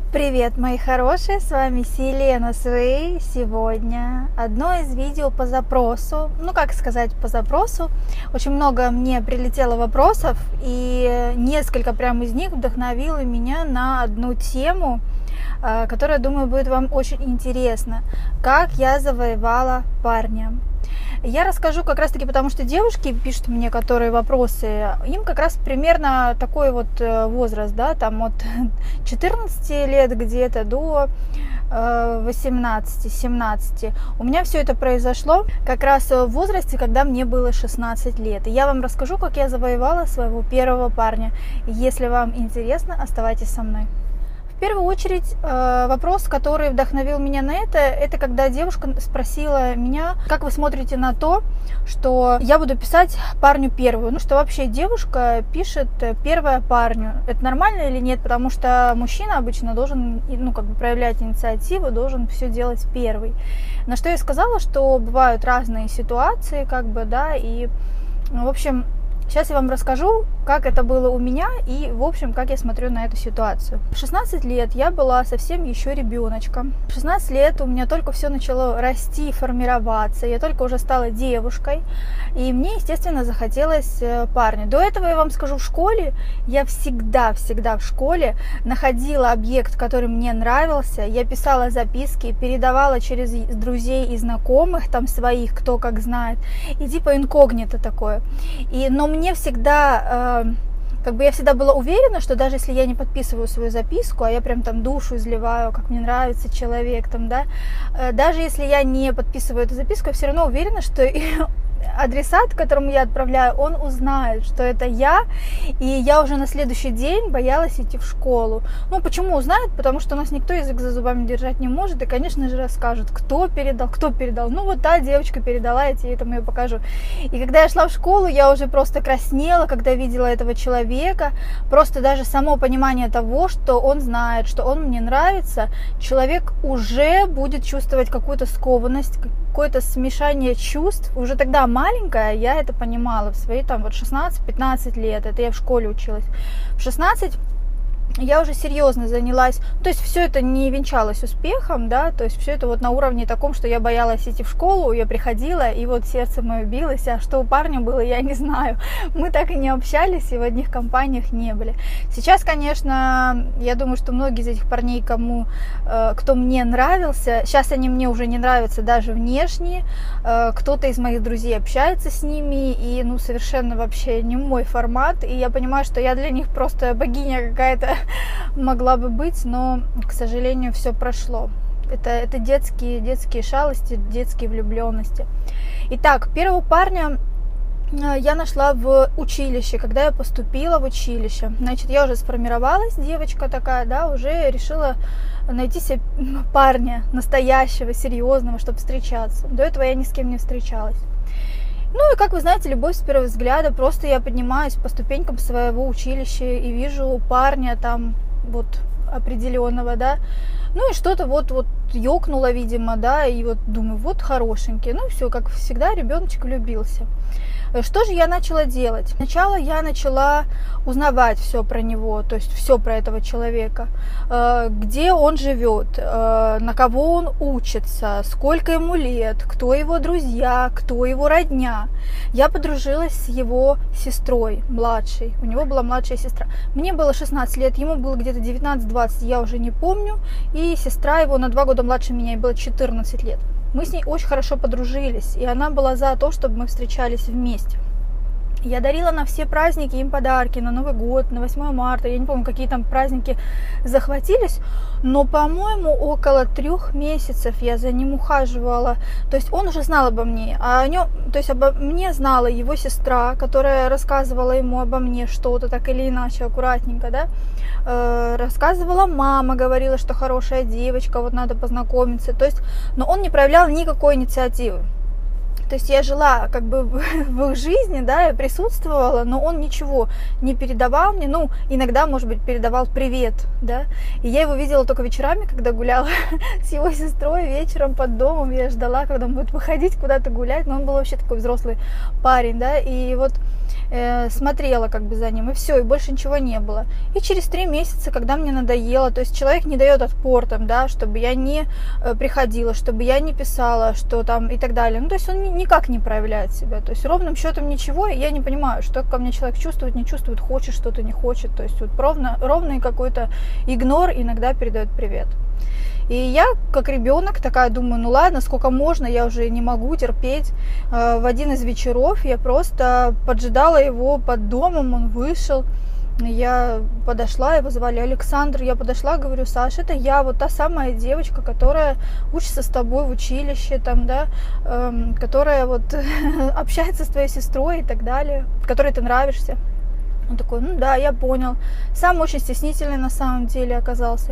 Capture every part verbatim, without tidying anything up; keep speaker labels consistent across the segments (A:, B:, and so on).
A: Привет, мои хорошие, с вами Селена Свей. Сегодня одно из видео по запросу, ну как сказать по запросу, очень много мне прилетело вопросов, и несколько прям из них вдохновило меня на одну тему, которая, думаю, будет вам очень интересна. Как я завоевала парня. Я расскажу как раз таки, потому что девушки пишут мне, которые вопросы, им как раз примерно такой вот возраст, да, там от четырнадцати лет где-то до восемнадцати-семнадцати. У меня все это произошло как раз в возрасте, когда мне было шестнадцать лет. И я вам расскажу, как я завоевала своего первого парня. Если вам интересно, оставайтесь со мной. В первую очередь, вопрос, который вдохновил меня на это, это когда девушка спросила меня, как вы смотрите на то, что я буду писать парню первую. Ну, что вообще девушка пишет первая парню. Это нормально или нет? Потому что мужчина обычно должен, ну, как бы проявлять инициативу, должен все делать первый. На что я сказала, что бывают разные ситуации, как бы, да, и, в общем, сейчас я вам расскажу, как это было у меня и, в общем, как я смотрю на эту ситуацию. В шестнадцать лет я была совсем еще ребеночком. В шестнадцать лет у меня только все начало расти, формироваться. Я только уже стала девушкой. И мне, естественно, захотелось парня. До этого, я вам скажу, в школе я всегда-всегда в школе находила объект, который мне нравился. Я писала записки, передавала через друзей и знакомых, там своих, кто как знает. И типа инкогнито такое. И, но мне всегда... Как бы я всегда была уверена, что даже если я не подписываю свою записку, а я прям там душу изливаю, как мне нравится человек, там, да, даже если я не подписываю эту записку, я все равно уверена, что адресат, которому я отправляю, он узнает, что это я, и я уже на следующий день боялась идти в школу. Ну, почему узнает? Потому что у нас никто язык за зубами держать не может, и, конечно же, расскажет, кто передал, кто передал. Ну, вот та девочка передала, я тебе этому ее покажу. И когда я шла в школу, я уже просто краснела, когда видела этого человека, просто даже само понимание того, что он знает, что он мне нравится, человек уже будет чувствовать какую-то скованность, какое-то смешание чувств. Уже тогда маленькая, я это понимала в свои там вот шестнадцать-пятнадцать лет, это я в школе училась. В шестнадцать я уже серьезно занялась, то есть все это не венчалось успехом, да, то есть все это вот на уровне таком, что я боялась идти в школу, я приходила, и вот сердце мое билось, а что у парня было, я не знаю. Мы так и не общались, и в одних компаниях не были. Сейчас, конечно, я думаю, что многие из этих парней, кому, э, кто мне нравился, сейчас они мне уже не нравятся даже внешне, э, кто-то из моих друзей общается с ними, и, ну, совершенно вообще не мой формат, и я понимаю, что я для них просто богиня какая-то могла бы быть, но, к сожалению, все прошло. Это, это детские, детские шалости, детские влюбленности. Итак, первого парня я нашла в училище, когда я поступила в училище. Значит, я уже сформировалась, девочка такая, да, уже решила найти себе парня настоящего, серьезного, чтобы встречаться. До этого я ни с кем не встречалась. Ну и, как вы знаете, любовь с первого взгляда. Просто я поднимаюсь по ступенькам своего училища и вижу парня там вот определенного, да. Ну и что-то вот, вот ёкнуло, видимо, да, и вот думаю, вот хорошенький. Ну и все, как всегда, ребеночек влюбился. Что же я начала делать? Сначала я начала узнавать все про него, то есть все про этого человека, где он живет, на кого он учится, сколько ему лет, кто его друзья, кто его родня. Я подружилась с его сестрой, младшей. У него была младшая сестра. Мне было шестнадцать лет, ему было где-то девятнадцать-двадцать, я уже не помню. И сестра его на два года младше меня, ей было четырнадцать лет. Мы с ней очень хорошо подружились, и она была за то, чтобы мы встречались вместе. Я дарила на все праздники им подарки, на Новый год, на восьмое марта, я не помню, какие там праздники захватились, но, по-моему, около трех месяцев я за ним ухаживала. То есть он уже знал обо мне, а о нем, то есть обо мне знала его сестра, которая рассказывала ему обо мне что-то, так или иначе, аккуратненько, да, э, рассказывала мама, говорила, что хорошая девочка, вот надо познакомиться, то есть, но он не проявлял никакой инициативы. То есть я жила как бы в их жизни, да, я присутствовала, но он ничего не передавал мне, ну, иногда, может быть, передавал привет, да, и я его видела только вечерами, когда гуляла с его сестрой вечером под домом, я ждала, когда он будет выходить куда-то гулять, но он был вообще такой взрослый парень, да, и вот э, смотрела как бы за ним, и все, и больше ничего не было. И через три месяца, когда мне надоело, то есть человек не дает отпор там, да, чтобы я не э, приходила, чтобы я не писала, что там и так далее, ну, то есть он никак не проявляет себя, то есть ровным счетом ничего, и я не понимаю, что ко мне человек чувствует, не чувствует, хочет что-то, не хочет, то есть вот ровно, ровный какой-то игнор иногда передает привет. И я, как ребенок, такая думаю, ну ладно, сколько можно, я уже не могу терпеть. В один из вечеров я просто поджидала его под домом, он вышел. Я подошла, его звали Александр, я подошла, говорю, Саша, это я, вот та самая девочка, которая учится с тобой в училище, там, да, эм, которая вот общается с твоей сестрой и так далее, которой ты нравишься. Он такой, ну да, я понял. Сам очень стеснительный на самом деле оказался.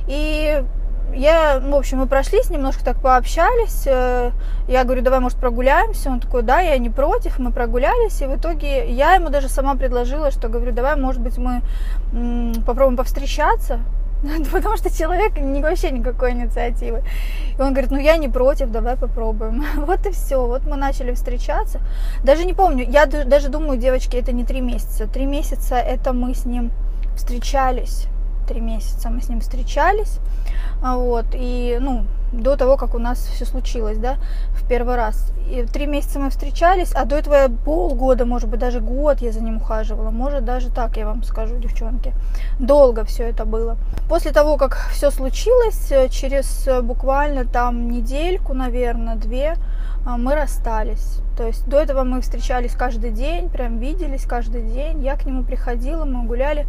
A: И я, в общем, мы прошлись, немножко так пообщались. Я говорю, давай, может, прогуляемся? Он такой, да, я не против. Мы прогулялись, и в итоге я ему даже сама предложила, что, говорю, давай, может быть, мы попробуем повстречаться. Потому что человек вообще никакой инициативы. И он говорит, ну я не против, давай попробуем. Вот и все, вот мы начали встречаться. Даже не помню, я даже думаю, девочки, это не три месяца. Три месяца это мы с ним встречались. Три месяца мы с ним встречались. Вот, и, ну, до того, как у нас все случилось, да, в первый раз. И три месяца мы встречались, а до этого полгода, может быть, даже год я за ним ухаживала. Может, даже так, я вам скажу, девчонки. Долго все это было. После того, как все случилось, через буквально там недельку, наверное, две, мы расстались. То есть до этого мы встречались каждый день, прям виделись каждый день. Я к нему приходила, мы гуляли.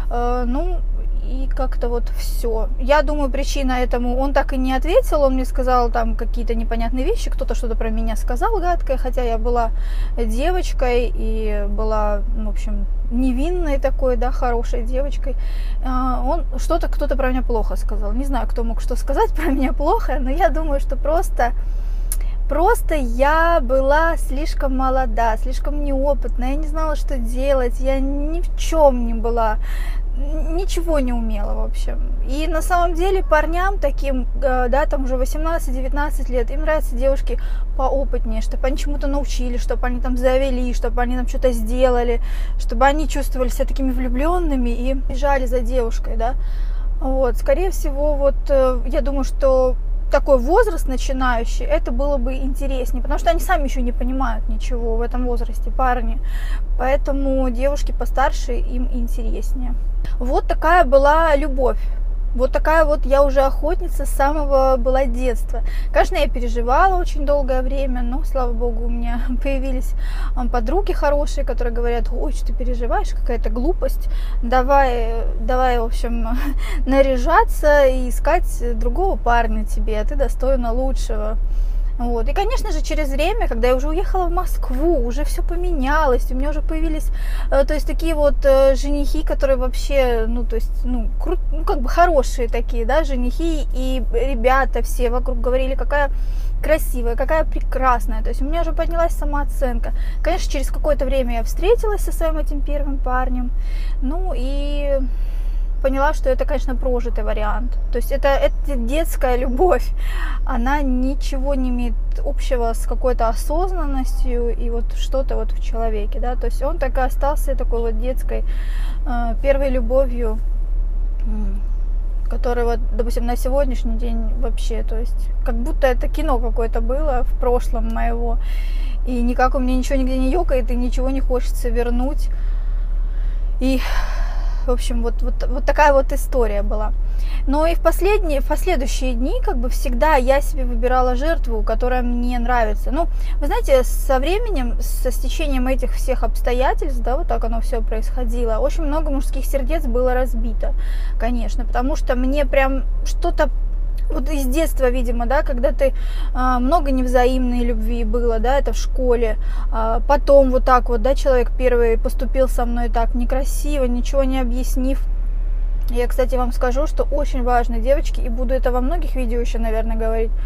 A: Ну, и как-то вот все. Я думаю, причина этому, он так и не ответил, он мне сказал там какие-то непонятные вещи, кто-то что-то про меня сказал гадкое, хотя я была девочкой и была, в общем, невинной такой, да, хорошей девочкой. Он что-то, кто-то про меня плохо сказал. Не знаю, кто мог что сказать про меня плохо, но я думаю, что просто... Просто я была слишком молода, слишком неопытная, я не знала, что делать, я ни в чем не была, ничего не умела, в общем. И на самом деле парням таким, да, там уже восемнадцать-девятнадцать лет, им нравятся девушки поопытнее, чтобы они чему-то научили, чтобы они там завели, чтобы они там что-то сделали, чтобы они чувствовали себя такими влюбленными и бежали за девушкой, да. Вот, скорее всего, вот я думаю, что такой возраст начинающий, это было бы интереснее, потому что они сами еще не понимают ничего в этом возрасте, парни, поэтому девушки постарше им интереснее. Вот такая была любовь. Вот такая вот я уже охотница с самого была детства. Конечно, я переживала очень долгое время, но, слава богу, у меня появились подруги хорошие, которые говорят, ой, что ты переживаешь, какая-то глупость, давай, давай, в общем, наряжаться и искать другого парня тебе, а ты достойна лучшего. Вот. И, конечно же, через время, когда я уже уехала в Москву, уже все поменялось, у меня уже появились, э, то есть, такие вот э, женихи, которые вообще, ну, то есть, ну, кру- ну, как бы хорошие такие, да, женихи, и ребята все вокруг говорили, какая красивая, какая прекрасная, то есть, у меня уже поднялась самооценка. Конечно, через какое-то время я встретилась со своим этим первым парнем, ну, и... поняла, что это, конечно, прожитый вариант. То есть это, это детская любовь. Она ничего не имеет общего с какой-то осознанностью и вот что-то вот в человеке, да. То есть он так и остался такой вот детской э, первой любовью, э, которая вот, допустим, на сегодняшний день вообще, то есть как будто это кино какое-то было в прошлом моего. И никак у меня ничего нигде не ёкает, и ничего не хочется вернуть. И... в общем, вот, вот, вот такая вот история была. Но и в последние, в последующие дни, как бы всегда я себе выбирала жертву, которая мне нравится. Ну, вы знаете, со временем, со стечением этих всех обстоятельств, да, вот так оно все происходило, очень много мужских сердец было разбито, конечно, потому что мне прям что-то вот из детства, видимо, да, когда ты а, много невзаимной любви было, да, это в школе, а, потом вот так вот, да, человек первый поступил со мной так некрасиво, ничего не объяснив. Я, кстати, вам скажу, что очень важно, девочки, и буду это во многих видео еще, наверное, говорить,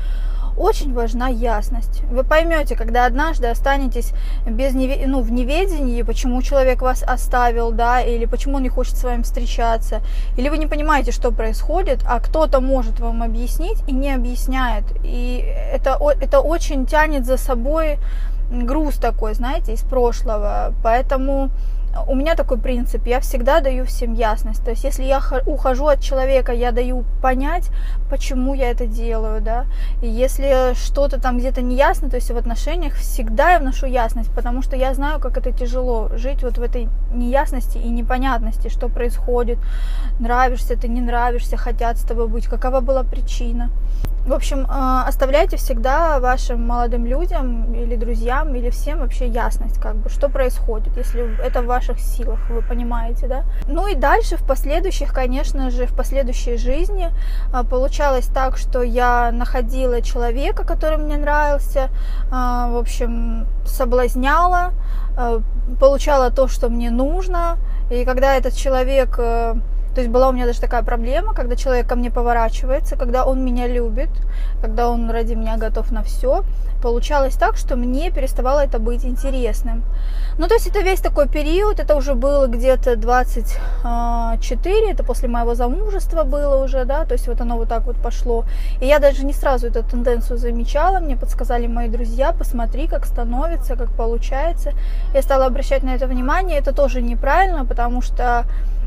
A: очень важна ясность. Вы поймете, когда однажды останетесь без неве... ну, в неведении, почему человек вас оставил, да, или почему он не хочет с вами встречаться, или вы не понимаете, что происходит, а кто-то может вам объяснить и не объясняет. И это, это очень тянет за собой груз такой, знаете, из прошлого. Поэтому у меня такой принцип, я всегда даю всем ясность. То есть, если я ухожу от человека, я даю понять, почему я это делаю, да. И если что-то там где-то не ясно, то есть в отношениях, всегда я вношу ясность, потому что я знаю, как это тяжело жить вот в этой неясности и непонятности, что происходит, нравишься ты, не нравишься, хотят с тобой быть, какова была причина. В общем, оставляйте всегда вашим молодым людям или друзьям, или всем вообще ясность, как бы, что происходит, если это в ваших силах, вы понимаете, да. Ну и дальше, в последующих, конечно же, в последующей жизни получалось так, что я находила человека, который мне нравился, в общем, соблазняла, получала то, что мне нужно, и когда этот человек... То есть была у меня даже такая проблема, когда человек ко мне поворачивается, когда он меня любит, когда он ради меня готов на все. Получалось так, что мне переставало это быть интересным. Ну, то есть это весь такой период, это уже было где-то двадцать четыре, это после моего замужества было уже, да, то есть вот оно вот так вот пошло. И я даже не сразу эту тенденцию замечала, мне подсказали мои друзья, посмотри, как становится, как получается. Я стала обращать на это внимание, это тоже неправильно, потому что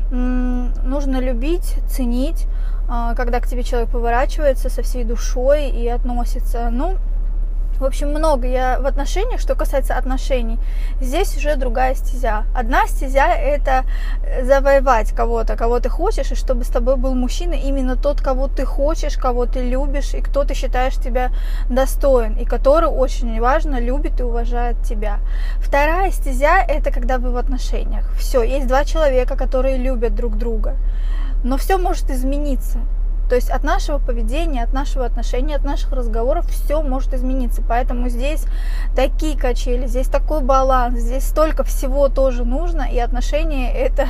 A: нужно любить, ценить, когда к тебе человек поворачивается со всей душой и относится. Ну, в общем, много я в отношениях. Что касается отношений, здесь уже другая стезя. Одна стезя – это завоевать кого-то, кого ты хочешь, и чтобы с тобой был мужчина, именно тот, кого ты хочешь, кого ты любишь, и кто ты считаешь тебя достоин, и который, очень важно, любит и уважает тебя. Вторая стезя – это когда вы в отношениях. Все, есть два человека, которые любят друг друга, но все может измениться. То есть от нашего поведения, от нашего отношения, от наших разговоров все может измениться. Поэтому здесь такие качели, здесь такой баланс, здесь столько всего тоже нужно. И отношения это,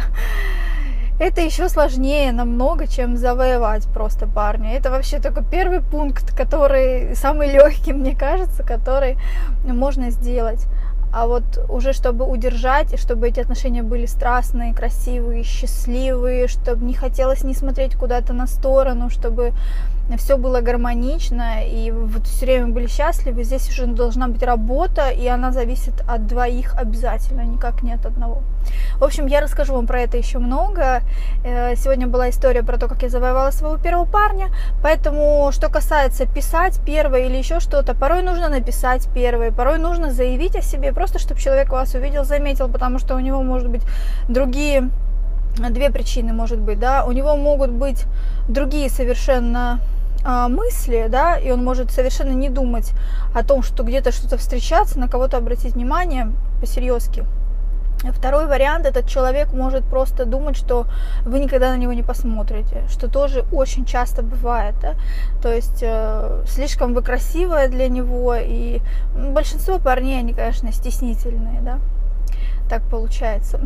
A: это еще сложнее намного, чем завоевать просто парня. Это вообще только первый пункт, который самый легкий, мне кажется, который можно сделать. А вот уже чтобы удержать, и чтобы эти отношения были страстные, красивые, счастливые, чтобы не хотелось не смотреть куда-то на сторону, чтобы все было гармонично, и вот все время были счастливы, здесь уже должна быть работа, и она зависит от двоих обязательно, никак не от одного. В общем, я расскажу вам про это еще много. Сегодня была история про то, как я завоевала своего первого парня, поэтому, что касается писать первое или еще что-то, порой нужно написать первое, порой нужно заявить о себе, просто чтобы человек вас увидел, заметил, потому что у него, может быть, другие... Две причины, может быть, да, у него могут быть другие совершенно э, мысли, да, и он может совершенно не думать о том, что где-то что-то встречаться, на кого-то обратить внимание по-серьезки. Второй вариант, этот человек может просто думать, что вы никогда на него не посмотрите, что тоже очень часто бывает, да? То есть э, слишком вы красивая для него, и большинство парней, они, конечно, стеснительные, да, так получается.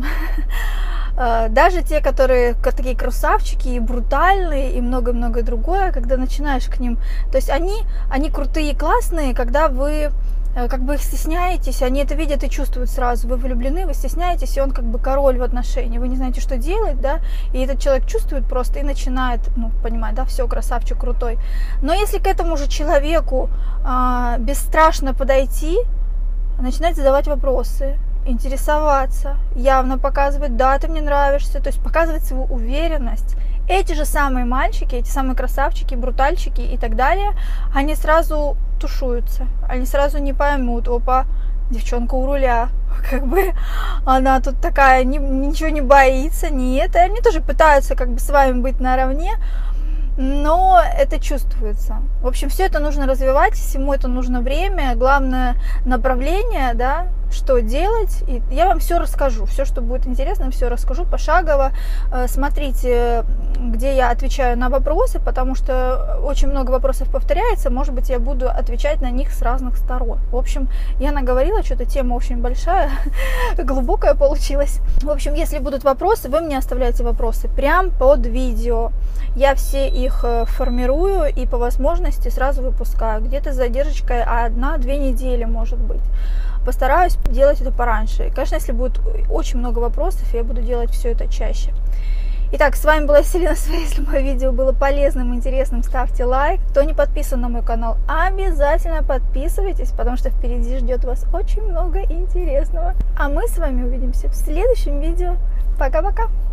A: Даже те, которые такие красавчики и брутальные, и много-много другое, когда начинаешь к ним, то есть они, они крутые и классные, когда вы как бы их стесняетесь, они это видят и чувствуют сразу, вы влюблены, вы стесняетесь, и он как бы король в отношении, вы не знаете, что делать, да, и этот человек чувствует просто и начинает, ну, понимать, да, все, красавчик, крутой. Но если к этому же человеку а, бесстрашно подойти, начинать задавать вопросы, интересоваться, явно показывать, да, ты мне нравишься, то есть показывать свою уверенность. Эти же самые мальчики, эти самые красавчики, брутальчики и так далее, они сразу тушуются, они сразу не поймут, опа, девчонка у руля, как бы она тут такая, ни, ничего не боится, не это, они тоже пытаются как бы с вами быть наравне, но это чувствуется. В общем, все это нужно развивать, всему это нужно время, главное направление, да, что делать. И я вам все расскажу, все, что будет интересно, все расскажу пошагово. Смотрите, где я отвечаю на вопросы, потому что очень много вопросов повторяется, может быть, я буду отвечать на них с разных сторон. В общем, я наговорила, что-то тема очень большая, глубокая получилась. В общем, если будут вопросы, вы мне оставляете вопросы прям под видео. Я все их их формирую и по возможности сразу выпускаю. Где-то с задержкой одна-две недели, может быть. Постараюсь делать это пораньше. Конечно, если будет очень много вопросов, я буду делать все это чаще. Итак, с вами была Селена Своя. Если мое видео было полезным, интересным, ставьте лайк. Кто не подписан на мой канал, обязательно подписывайтесь, потому что впереди ждет вас очень много интересного. А мы с вами увидимся в следующем видео. Пока-пока!